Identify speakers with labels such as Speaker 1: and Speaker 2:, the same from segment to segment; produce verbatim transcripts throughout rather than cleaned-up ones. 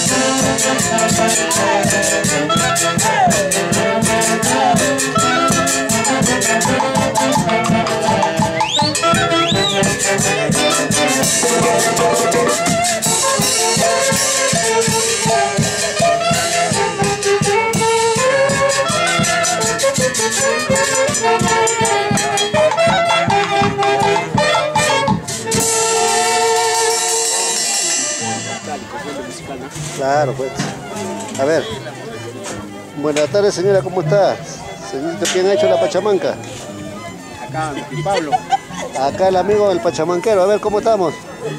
Speaker 1: Claro, pues. A ver. Buenas tardes, señora, ¿cómo está? Señorita, ¿quién ha hecho la pachamanca?
Speaker 2: Acá, Pablo.
Speaker 1: Acá el amigo del pachamanquero. A ver, ¿cómo estamos?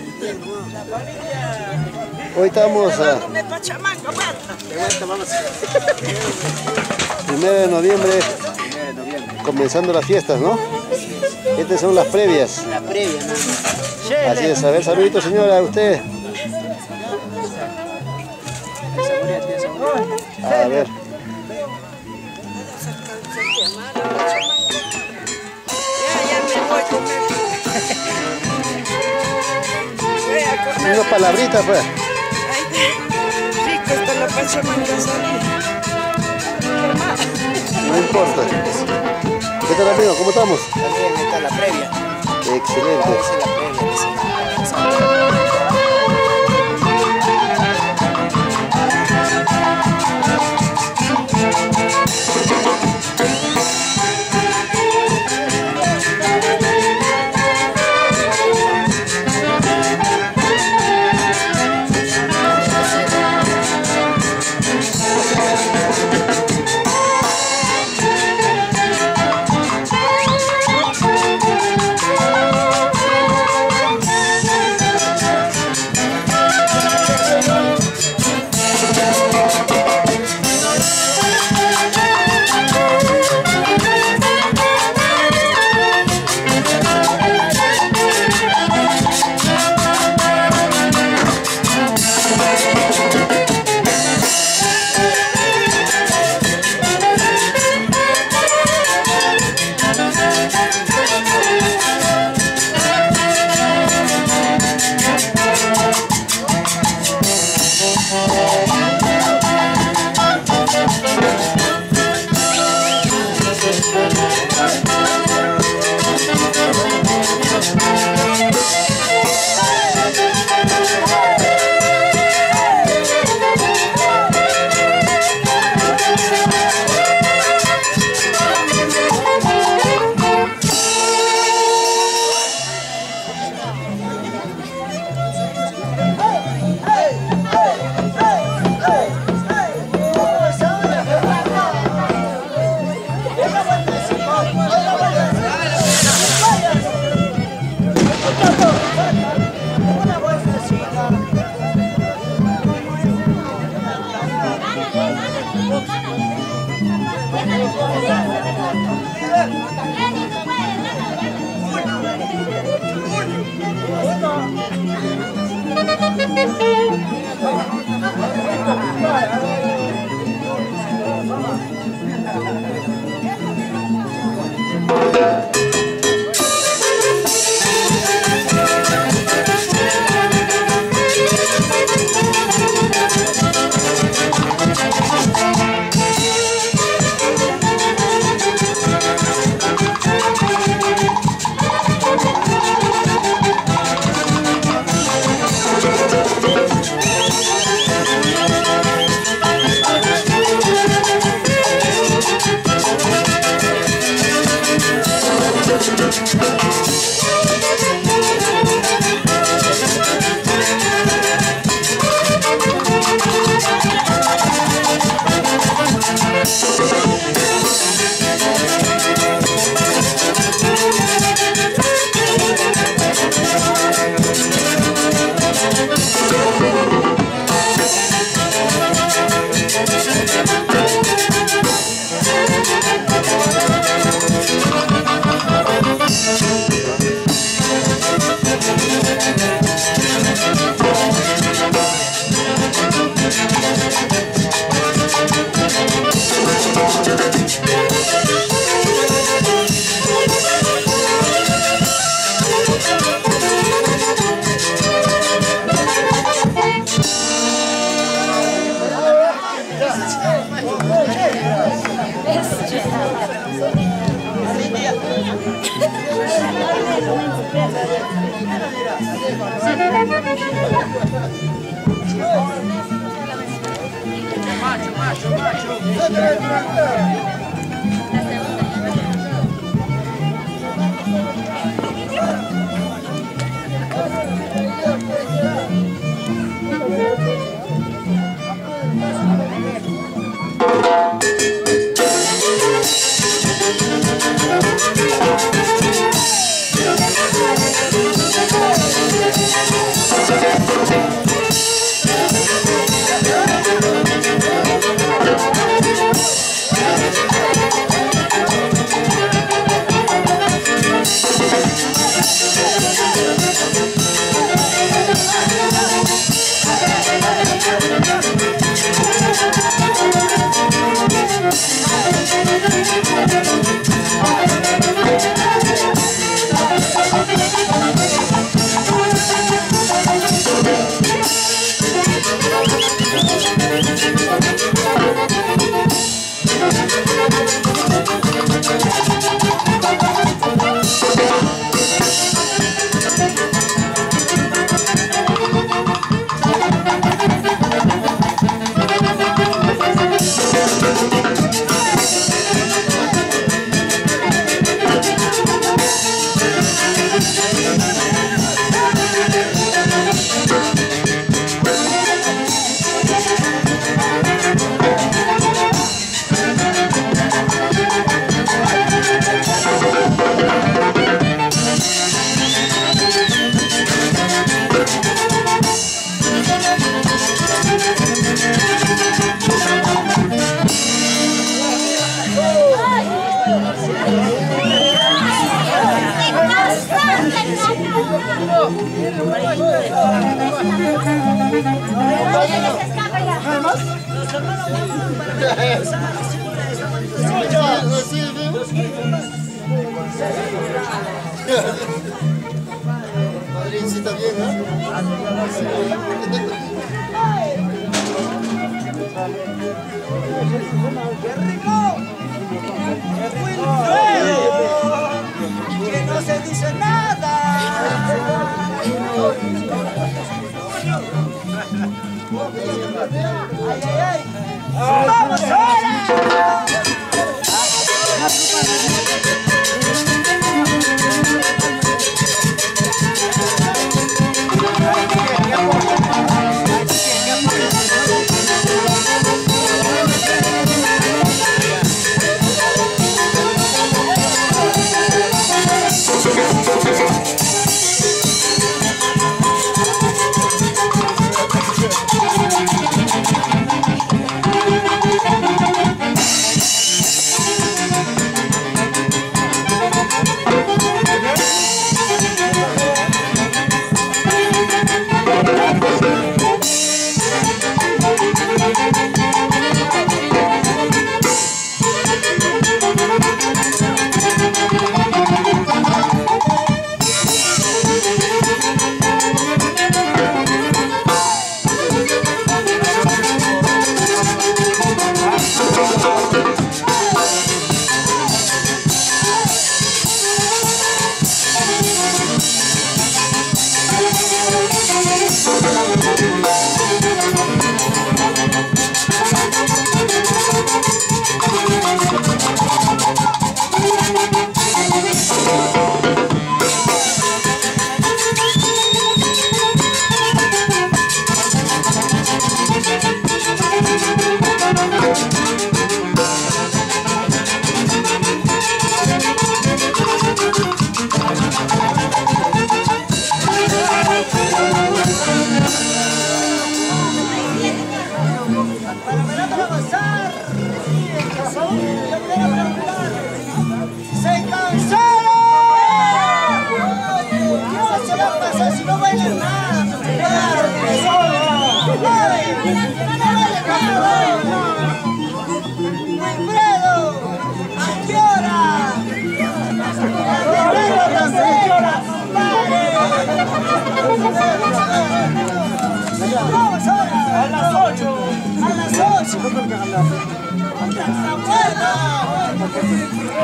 Speaker 1: Hoy estamos a... primero de noviembre, comenzando las fiestas, ¿no? Estas son las previas.
Speaker 2: La previa, ¿no?
Speaker 1: Así es. A ver, saludito, señora, a usted. A ver. Unas palabritas, pues.
Speaker 3: Rico está la pachamanca.
Speaker 1: No importa. ¿Qué tal, amigo? ¿Cómo estamos?
Speaker 2: También está la previa.
Speaker 1: Excelente.
Speaker 2: Vamos a la previa. Macho, macho, macho.
Speaker 1: Madrincita bien, ¿eh?
Speaker 3: ¡Qué rico! ¡Muy que no se dice nada! ¡Ay, ay, ay! ¡Vamos ahora!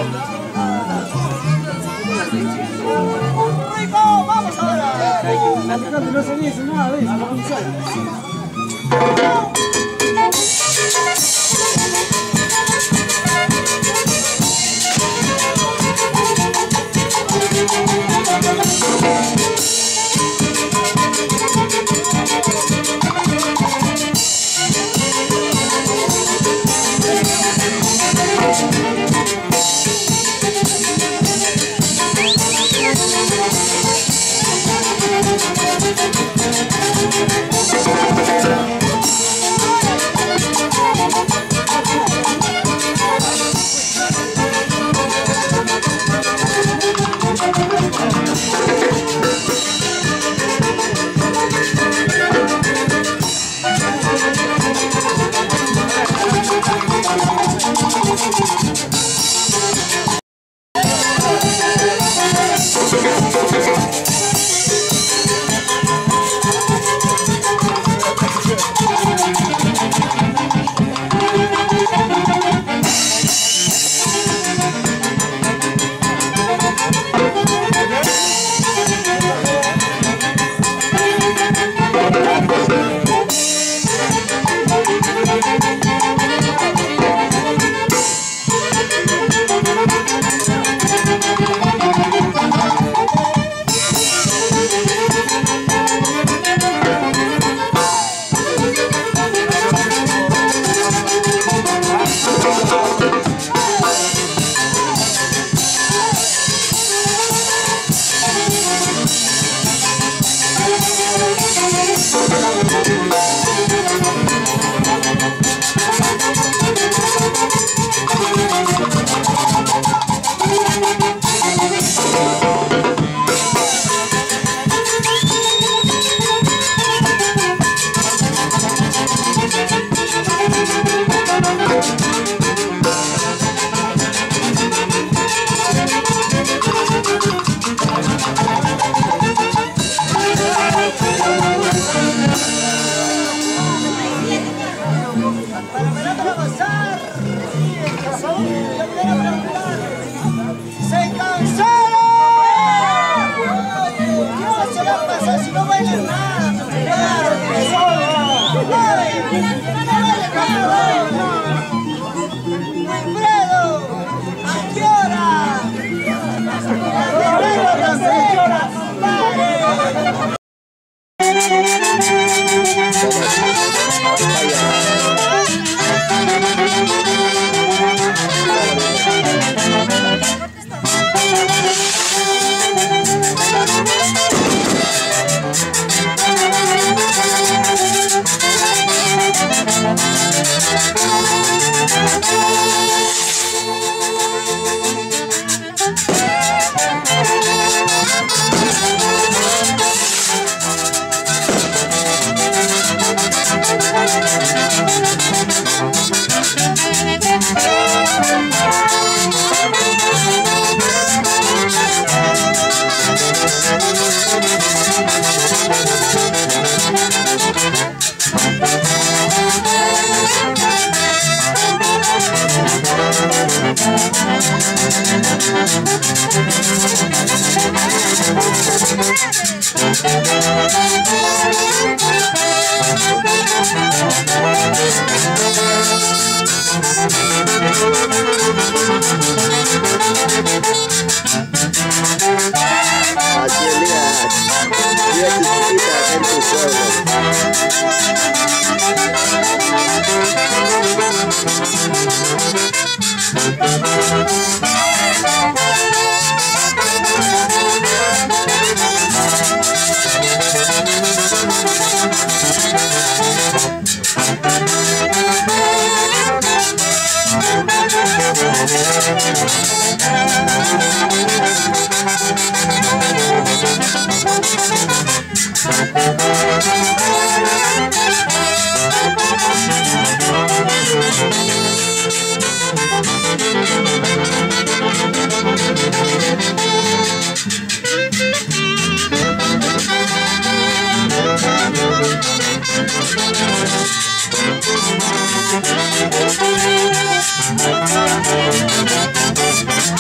Speaker 3: ¡Rico! ¡Vamos ahora! Alejandro, no se dice nada de eso, no funciona.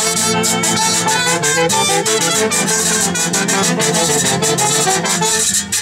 Speaker 4: Thank you.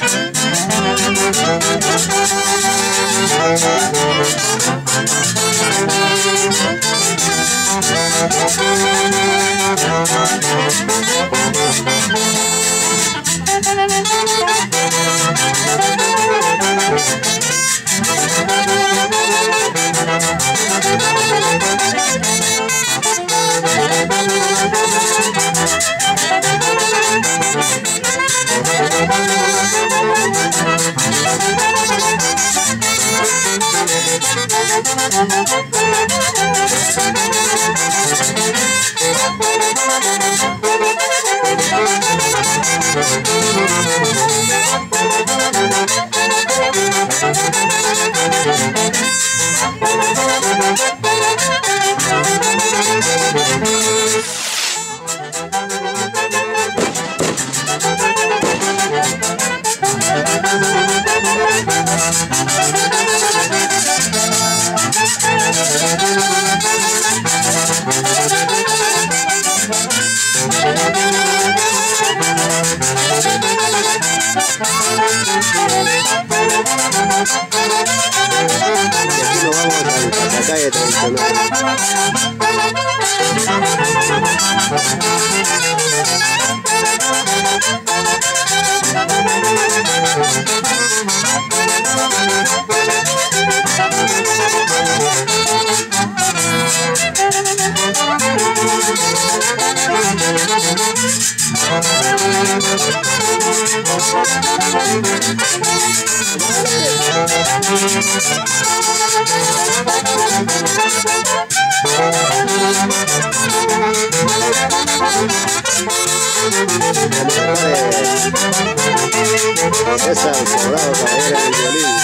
Speaker 1: Esa, el sobrado caballero del violín.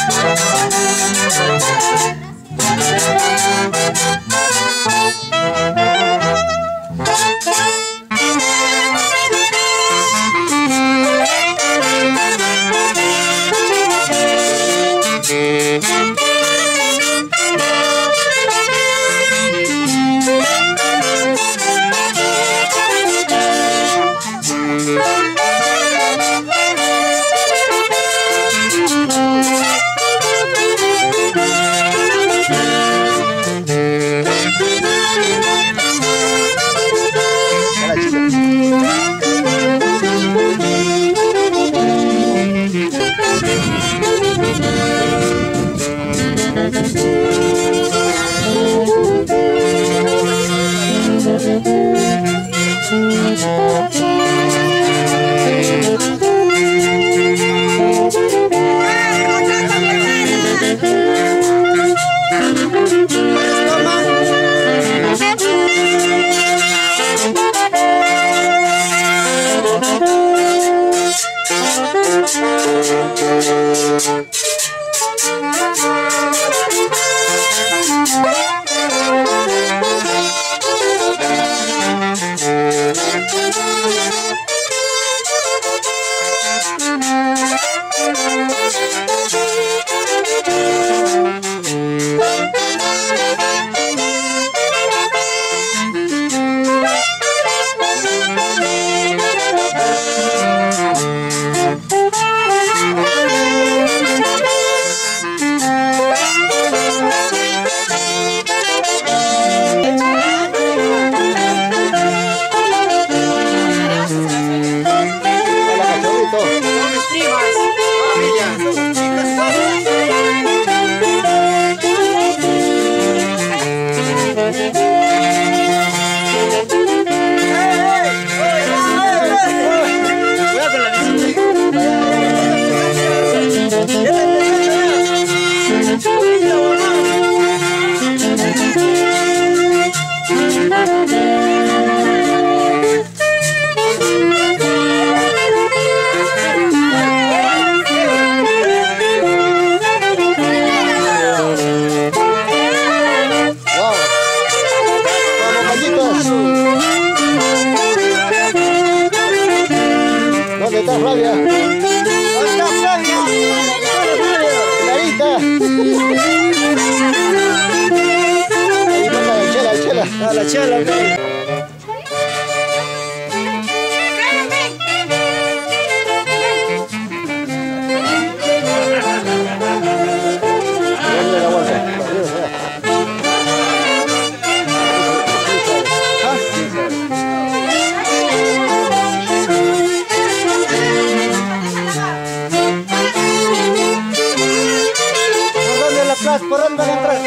Speaker 1: Flavia.
Speaker 3: ¡Hola, Flavia!
Speaker 1: Clarita. Ahí manda la chela, la chela.
Speaker 3: A la chela, ok. ¿Por dónde le entras?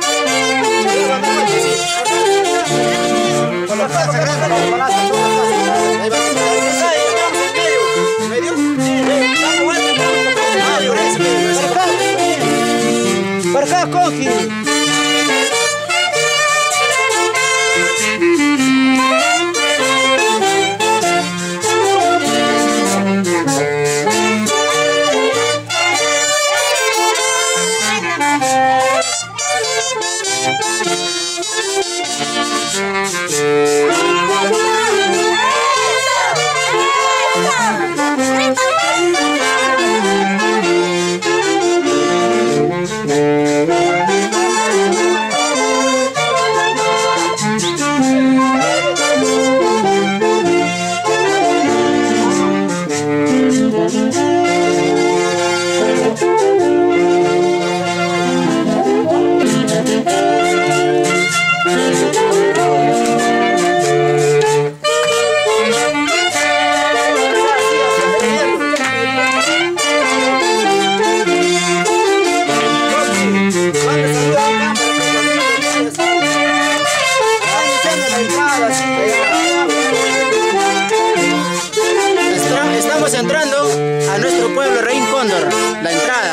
Speaker 3: Por la plaza grande, por la plaza, por la plaza. Ahí va, ahí estamos en medio. ¿Medio? Sí, estamos jugando. Para acá. Para acá, Coqui. Estamos entrando a nuestro pueblo Reín Cóndor, la entrada.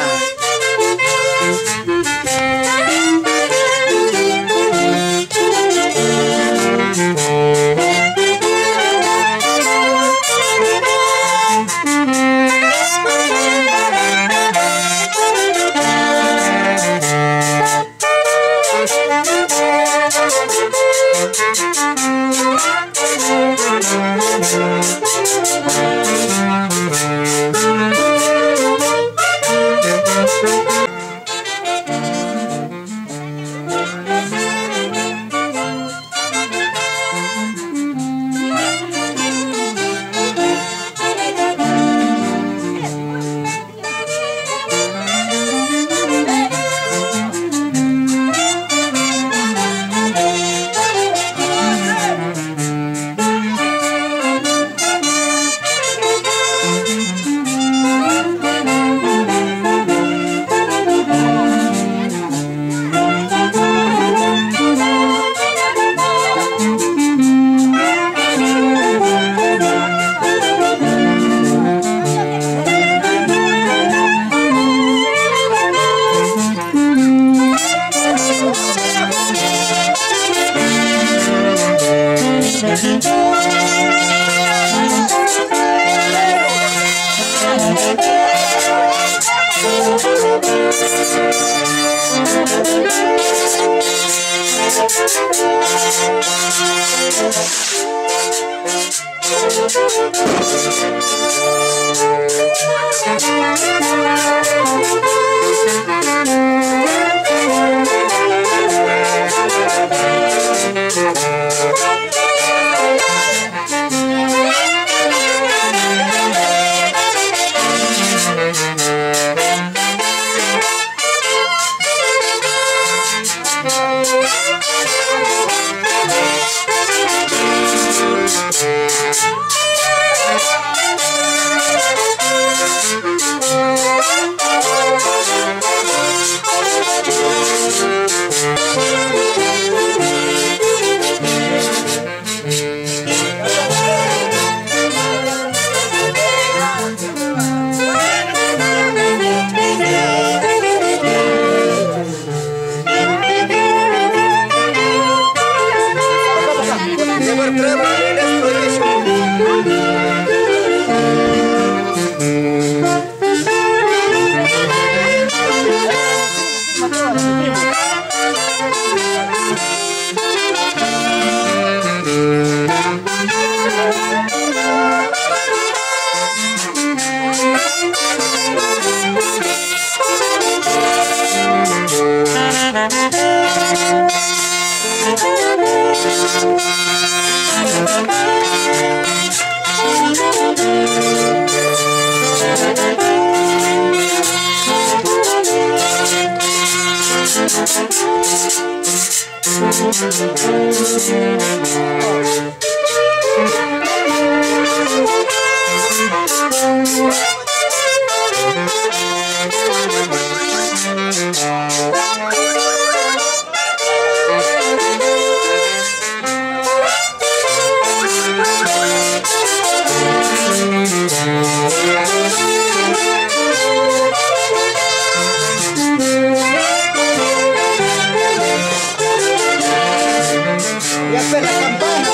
Speaker 3: pues, la campana.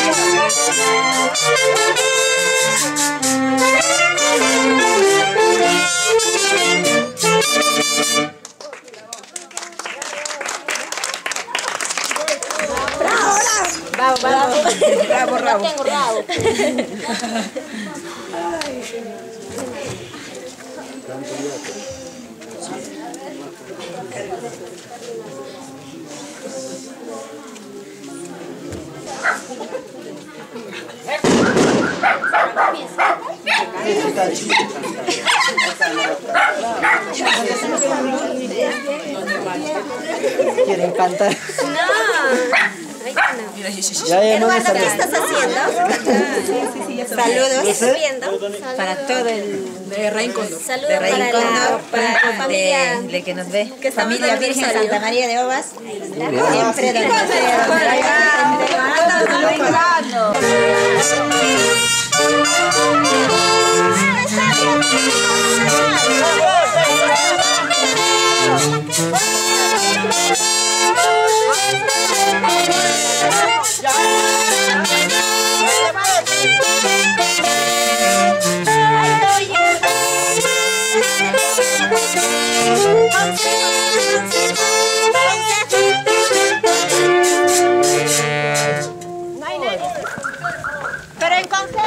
Speaker 4: Bravo, bravo. Bravo, bravo. No tengo rabo.
Speaker 3: Quieren cantar.
Speaker 4: No.
Speaker 3: Ya, ya, no,
Speaker 4: Eduardo, ¿qué estás haciendo? Saludos. ¿Qué estás viendo?
Speaker 5: Para todo el
Speaker 6: De Raín Cóndor.
Speaker 4: Saludos
Speaker 5: de Raín
Speaker 4: para
Speaker 5: Cóndor,
Speaker 4: la, para la
Speaker 5: de,
Speaker 4: familia.
Speaker 5: de que nos ve.
Speaker 4: Que está
Speaker 5: Familia
Speaker 4: mandando
Speaker 5: Virgen
Speaker 4: aniversario.
Speaker 5: Santa María de Obas. Siempre donde sea, donde
Speaker 4: Pero en consejo.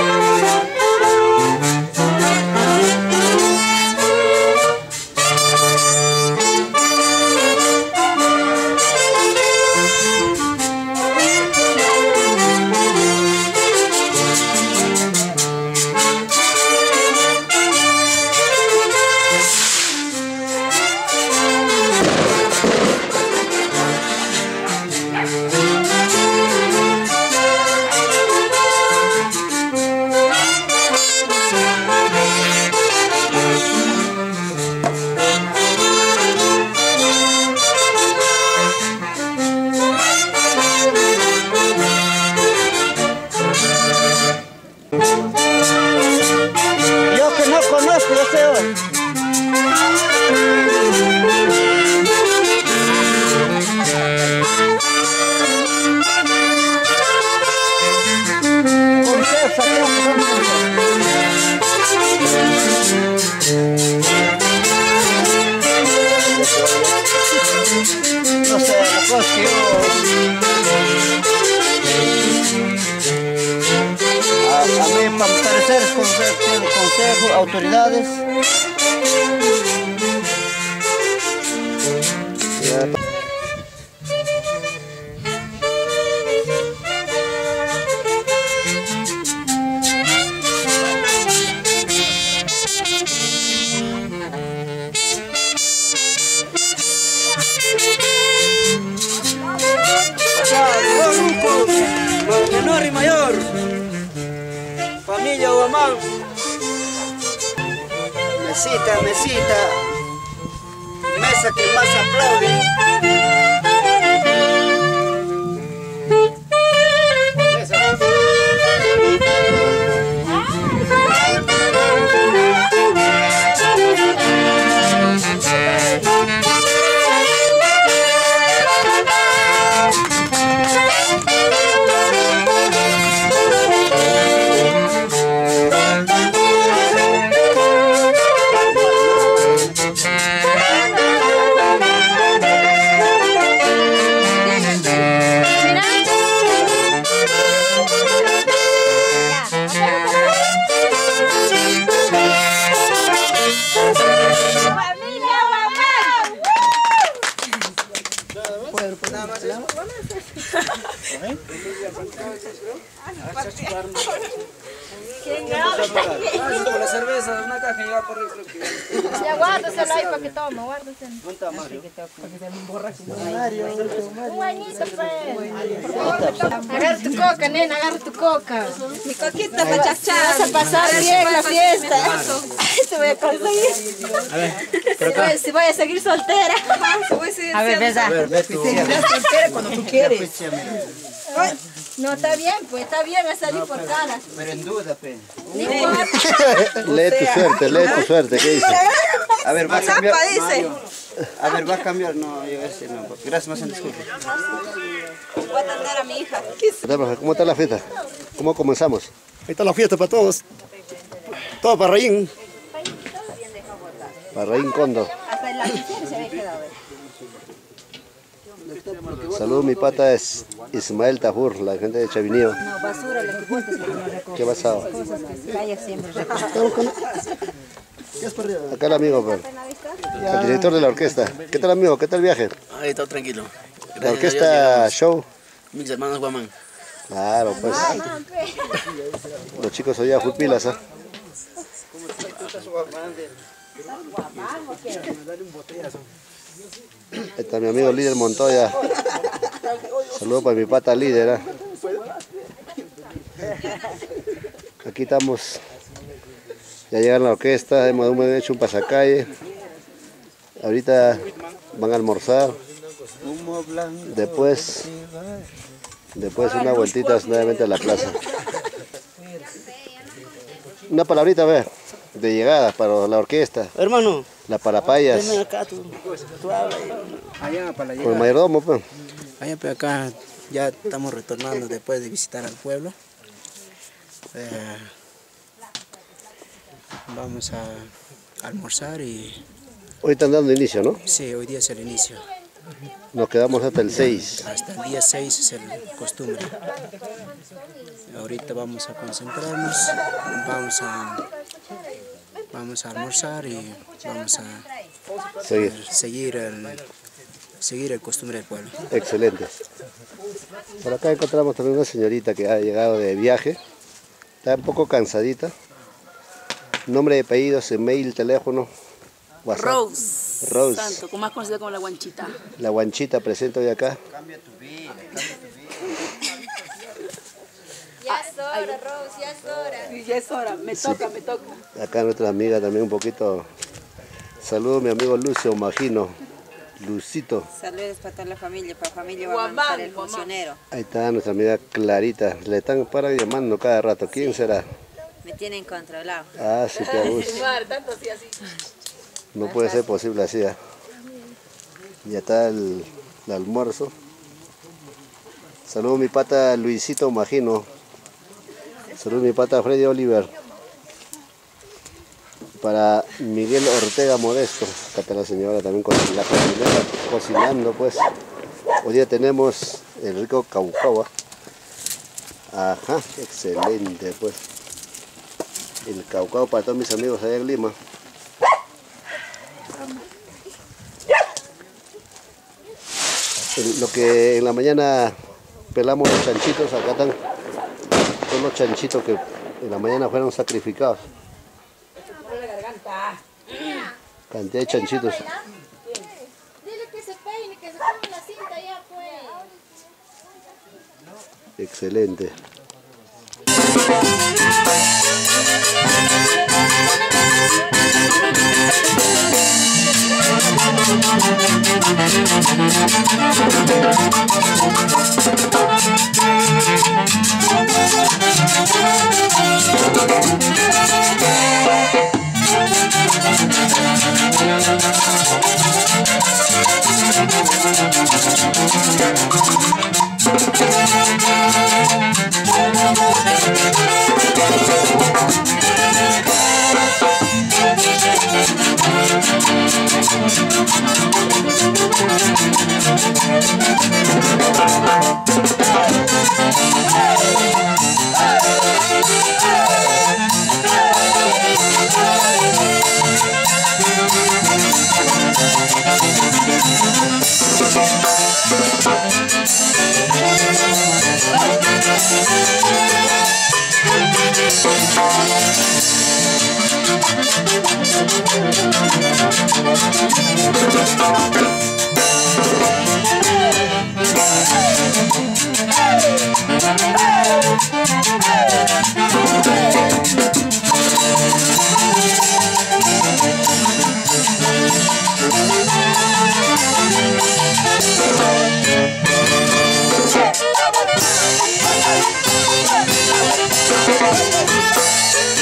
Speaker 3: Yo que no conozco, yo sé hoy. Consejo, no sé, la cosa que yo... A, a mí, para mi parecer, es consejo, consejo, autoridades.
Speaker 1: Ya.
Speaker 3: Menor y mayor, familia Guamán, mesita, mesita, mesa que más aplaude.
Speaker 6: Por la cerveza, una caja y va por el creo que.
Speaker 7: Ya guárdaselo ahí para que tome, guárdaselo. Un bañito, pues. Agarra tu coca, nena, agarra tu coca.
Speaker 4: Mi coquita machachada.
Speaker 7: Vas a pasar bien la fiesta. Te voy a conseguir.
Speaker 3: A ver,
Speaker 7: Si voy, si voy a seguir soltera.
Speaker 5: A ver, besa.
Speaker 3: a ver, ve tú.
Speaker 6: Soltera cuando tú quieres.
Speaker 7: No, está bien, pues está bien a salir por caras.
Speaker 3: Pero en duda, pe.
Speaker 7: No importa.
Speaker 1: Lee tu suerte, lee tu suerte, ¿qué dice?
Speaker 3: A ver, va a cambiar. Mario, A ver, va a cambiar, no, yo ese no. Gracias, más en disculpe.
Speaker 4: Voy a atender a mi hija.
Speaker 1: ¿Qué tal, profe? ¿Cómo está la fiesta? ¿Cómo comenzamos?
Speaker 8: Ahí está la fiesta para todos. Todo para Raín.
Speaker 1: Parraín Condo.
Speaker 4: Hasta el lapicero se había quedado.
Speaker 1: Saludos, mi pata es Ismael Tajur, la gente de Chavinillo.
Speaker 4: No, basura, lo que vueltas que no recoge.
Speaker 1: ¿Qué pasaba?
Speaker 4: Cosas que calla siempre recoge.
Speaker 1: Acá el amigo, pues. El director de la orquesta. ¿Qué tal, amigo? ¿Qué tal el viaje?
Speaker 9: Ahí está tranquilo.
Speaker 1: La orquesta show.
Speaker 9: Mis hermanos Guamán.
Speaker 1: Claro, pues. Los chicos hoy a full pilas, ¿ah? Ahí está mi amigo líder Montoya. Saludos para mi pata líder, ¿ah? Aquí estamos. Ya llegaron la orquesta, hemos hecho un pasacalle. Ahorita van a almorzar. Después, después una vueltita nuevamente a la plaza. Una palabrita, a ver, de llegada para la orquesta.
Speaker 9: Hermano.
Speaker 1: La parapayas.
Speaker 9: Ven acá, tú, tú habla.
Speaker 3: Allá para la
Speaker 1: Con el mayordomo, pues.
Speaker 9: Allá, pero acá ya estamos retornando después de visitar al pueblo. Eh, vamos a almorzar y...
Speaker 1: Hoy están dando inicio, ¿no?
Speaker 9: Sí, hoy día es el inicio.
Speaker 1: Nos quedamos hasta el seis.
Speaker 9: Hasta el día seis es el costumbre. Ahorita vamos a concentrarnos, vamos a, vamos a almorzar y vamos a
Speaker 1: Seguir.
Speaker 9: seguir el, seguir el costumbre del pueblo.
Speaker 1: Excelente. Por acá encontramos también una señorita que ha llegado de viaje. Está un poco cansadita. Nombre de apellidos, email, teléfono, WhatsApp.
Speaker 6: Rose.
Speaker 1: Rose.
Speaker 6: Santo, más conocida como la guanchita.
Speaker 1: La guanchita presente hoy acá.
Speaker 3: Cambia tu vida, cambia tu vida.
Speaker 7: Ya es hora, Rose, ya es hora.
Speaker 6: Sí, ya es hora, me toca, me toca.
Speaker 1: Acá nuestra amiga también un poquito. Saludos mi amigo Lucio Magino. Lucito.
Speaker 4: Saludos para toda la familia, para la familia va a mandar el funcionero.
Speaker 1: Ahí está nuestra amiga Clarita. Le están para llamando cada rato. ¿Quién será?
Speaker 4: Me tienen controlado.
Speaker 1: Ah, sí, te abuso.
Speaker 6: Tanto así, así.
Speaker 1: No puede ser posible así. ¿eh? Ya está el, el almuerzo. Saludos mi pata Luisito Magino. Saludos mi pata Freddy Oliver. Para Miguel Ortega Modesto. Acá está la señora también con la cocinera cocinando, pues. Hoy día tenemos el rico caucao. Ajá, excelente, pues. El caucao para todos mis amigos allá en Lima. El- lo que en la mañana pelamos los chanchitos, acá están son los chanchitos que en la mañana fueron sacrificados. Cantidad de chanchitos.
Speaker 7: Dile que se peine, que se ponga la cinta ya, pues.
Speaker 1: Excelente.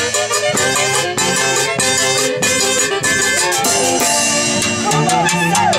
Speaker 7: Vamos a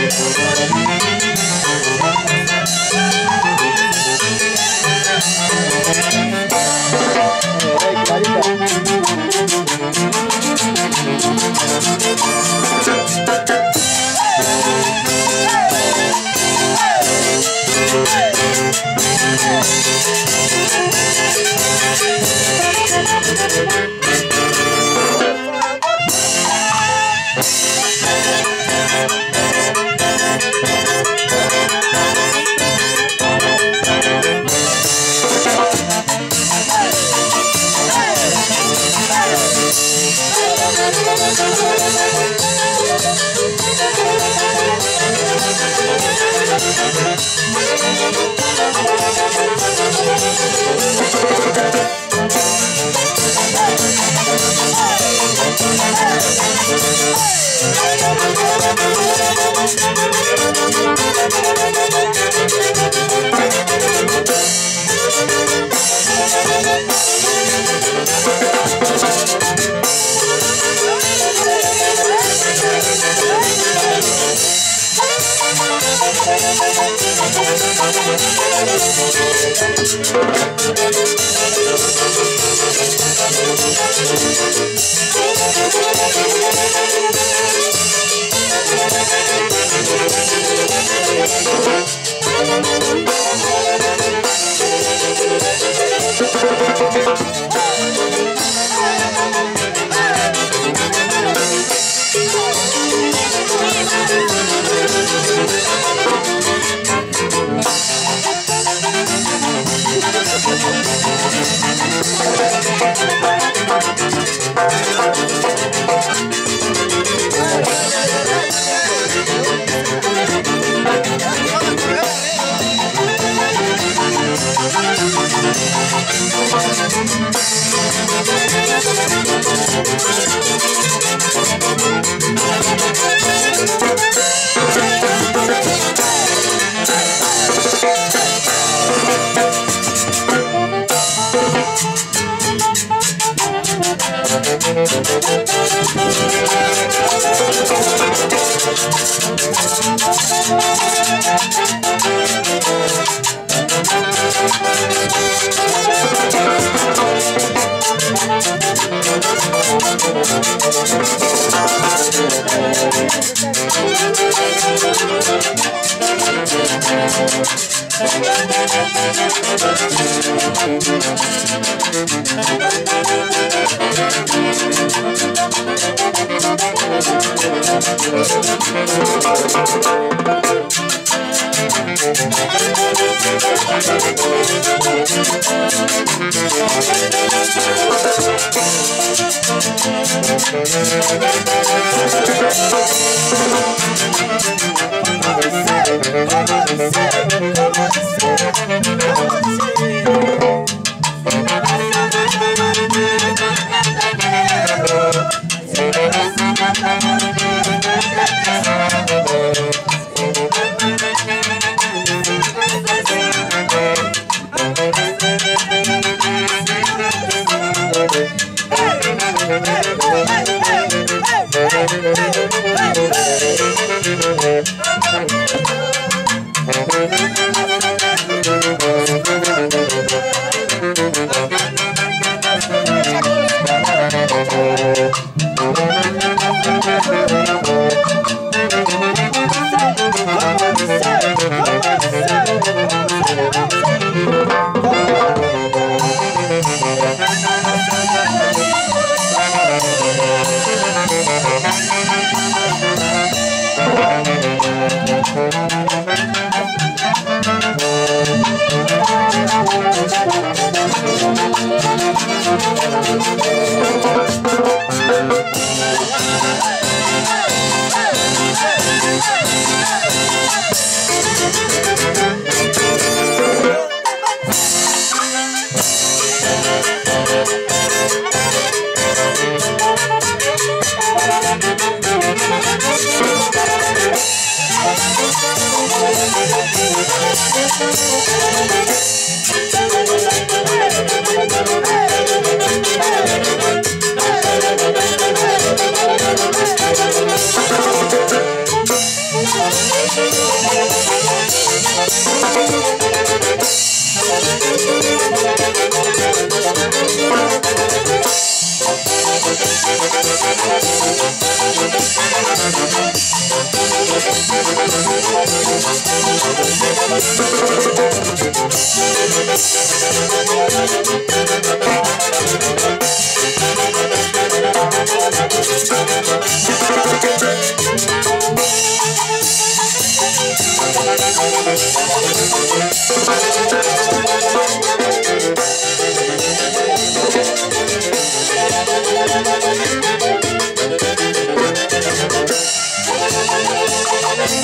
Speaker 7: Thank you.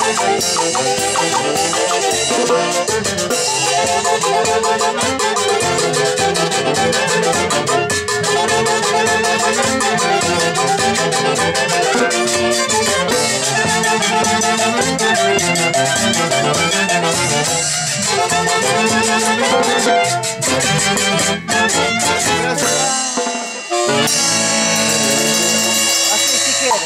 Speaker 3: Así si quiere.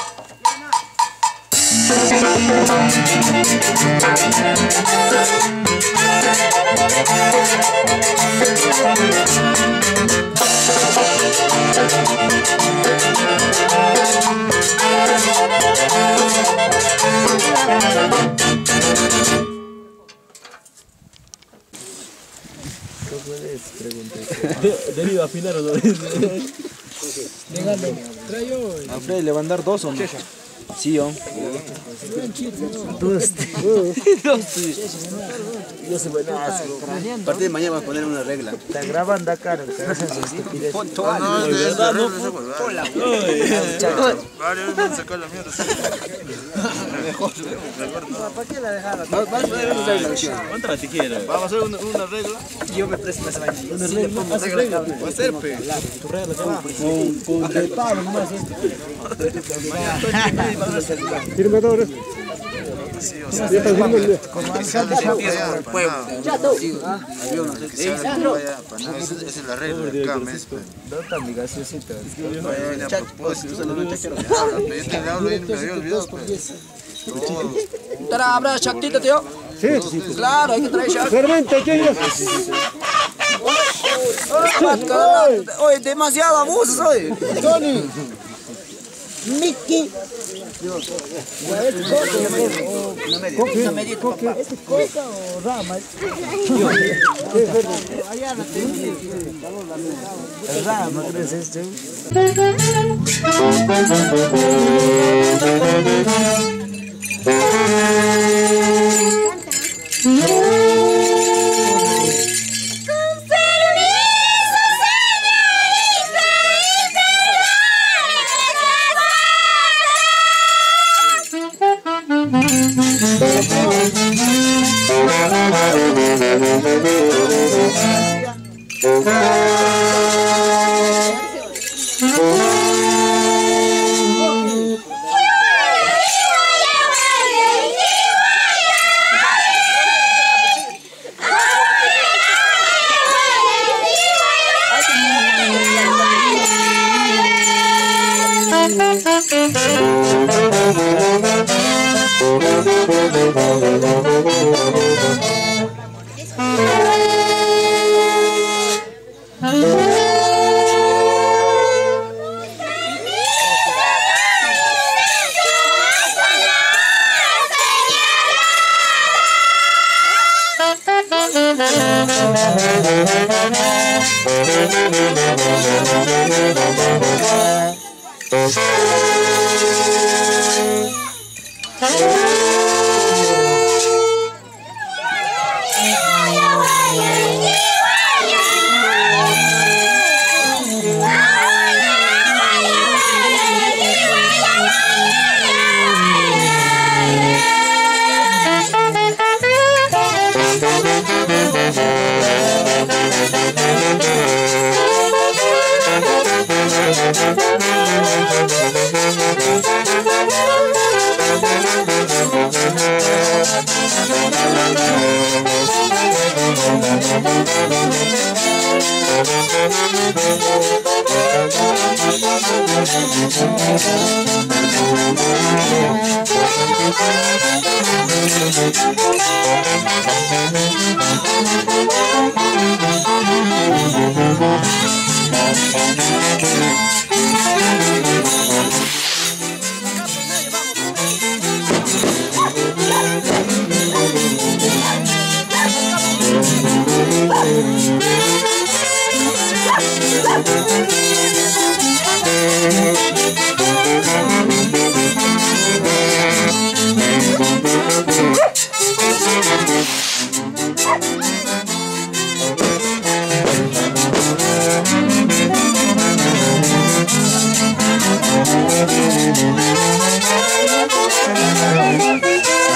Speaker 10: Debido a afinar o no.
Speaker 9: A Freddy le van a dar dos o no. Sí, ¿o?
Speaker 10: Dos.
Speaker 9: Yo se voy a hacer. A partir de mañana vas a poner una regla.
Speaker 10: Está grabando acá, no te haces estupidez.
Speaker 9: No, de verdad, no.
Speaker 8: Vale, van a sacar la mierda.
Speaker 10: ¿Para qué la dejaron?
Speaker 9: Vamos a poner una regla.
Speaker 10: Contra ti quiero.
Speaker 8: Vamos a hacer una, una regla.
Speaker 3: Yo me presto más baño.
Speaker 10: Una regla, una regla.
Speaker 8: Va a ser, pe.
Speaker 10: Tu regla, con con el palo nomás. Firmadores.
Speaker 8: Sí, o sea, que sea de limpieza del pueblo. Esa es la regla de cada mes.
Speaker 10: No tan mi gaseosita.
Speaker 8: Vaya, a propósito, yo te hablo y me había olvidado.
Speaker 3: ¿Tara habrá chactita, tío?
Speaker 10: Sí, sí.
Speaker 3: Claro, hay que traer chac.
Speaker 10: Fermenta, ¿quién es?
Speaker 3: Oye, demasiado abuso, oye.
Speaker 10: Tony. Mickey.
Speaker 3: Una medita, papá.
Speaker 10: ¿Es coca o rama? Rama, ¿crees esto?
Speaker 7: Thank you.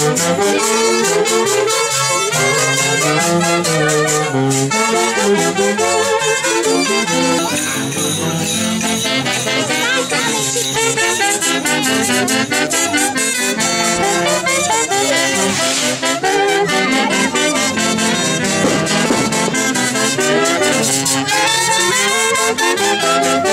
Speaker 7: Thank you.